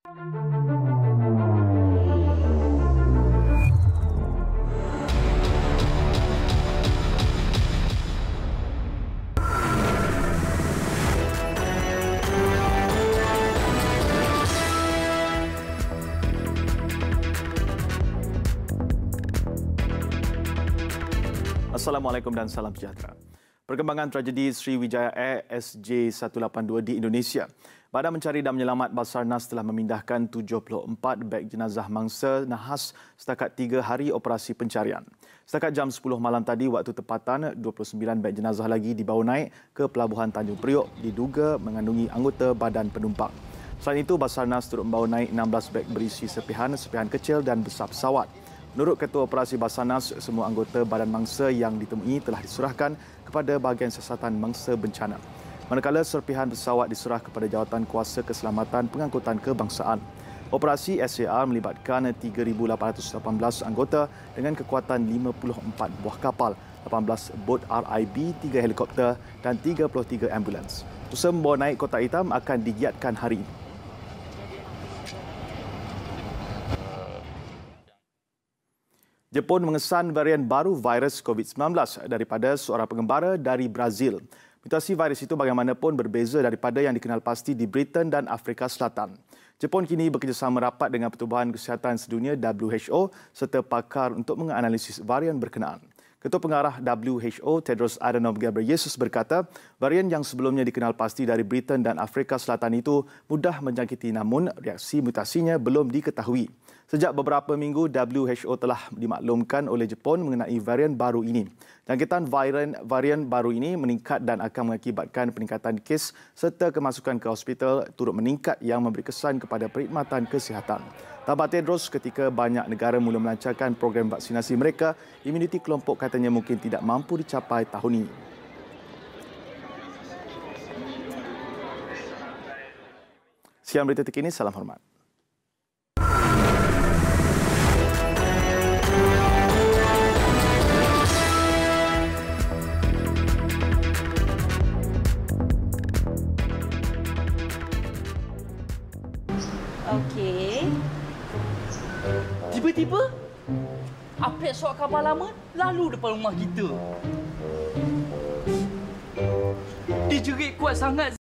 Assalamualaikum dan salam sejahtera. Perkembangan tragedi Sriwijaya Air SJ182 di Indonesia. Badan Mencari dan Menyelamat Basarnas telah memindahkan 74 beg jenazah mangsa nahas setakat 3 hari operasi pencarian. Setakat jam 10 malam tadi waktu tempatan, 29 beg jenazah lagi dibawa naik ke Pelabuhan Tanjung Priok diduga mengandungi anggota badan penumpang. Selain itu, Basarnas turut membawa naik 16 beg berisi serpihan kecil dan besar pesawat. Menurut Ketua Operasi Basarnas, semua anggota badan mangsa yang ditemui telah diserahkan kepada bahagian siasatan mangsa bencana. Manakala serpihan pesawat diserah kepada Jawatan Kuasa Keselamatan Pengangkutan Kebangsaan. Operasi SAR melibatkan 3,818 anggota dengan kekuatan 54 buah kapal, 18 bot RIB, 3 helikopter dan 33 ambulans. Usaha membawa naik kotak hitam akan digiatkan hari ini. Jepun mengesan varian baru virus COVID-19 daripada seorang pengembara dari Brazil. Mutasi virus itu bagaimanapun berbeza daripada yang dikenal pasti di Britain dan Afrika Selatan. Jepun kini bekerjasama rapat dengan Pertubuhan Kesihatan Sedunia WHO serta pakar untuk menganalisis varian berkenaan. Ketua Pengarah WHO Tedros Adhanom Ghebreyesus berkata, varian yang sebelumnya dikenal pasti dari Britain dan Afrika Selatan itu mudah menjangkiti namun reaksi mutasinya belum diketahui. Sejak beberapa minggu, WHO telah dimaklumkan oleh Jepun mengenai varian baru ini. Jangkitan varian baru ini meningkat dan akan mengakibatkan peningkatan kes serta kemasukan ke hospital turut meningkat yang memberi kesan kepada perkhidmatan kesihatan. Tambah Tedros, ketika banyak negara mula melancarkan program vaksinasi mereka, imuniti kelompok katanya mungkin tidak mampu dicapai tahun ini. Sekian berita terkini, salam hormat. Okey. Tiba-tiba, update surat khabar lama lalu depan rumah kita. Dia jerit kuat sangat.